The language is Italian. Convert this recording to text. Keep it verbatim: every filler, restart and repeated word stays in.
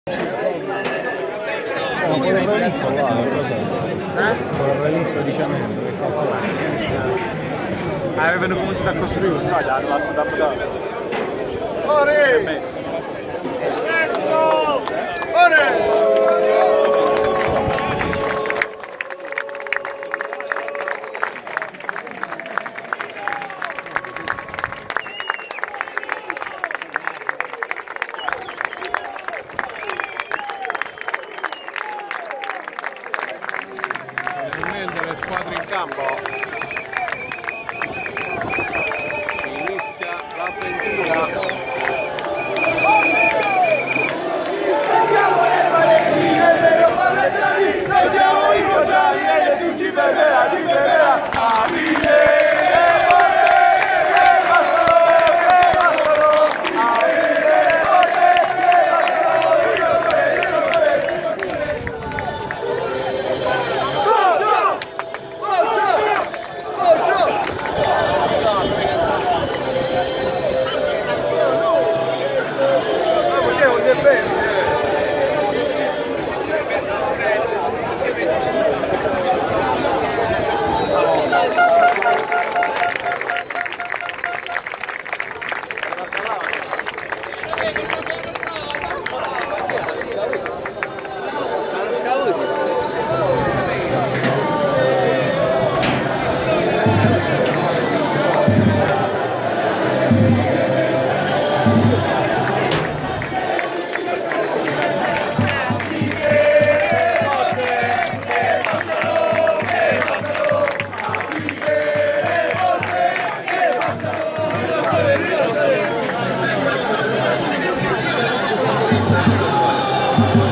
No, con il relitto là, cosa? Eh? Con il relitto di cemento, che cazzo è? Ah, avevano cominciato a costruire un stadio, la classe da Budapest. Ore! Scherzo! Ore! Le squadre in campo, inizia l'avventura. Siamo i valenti, è vero, parletevi, noi siamo i contrari e nessun ci fermerà, ci fermerà. Aprile! Thank you.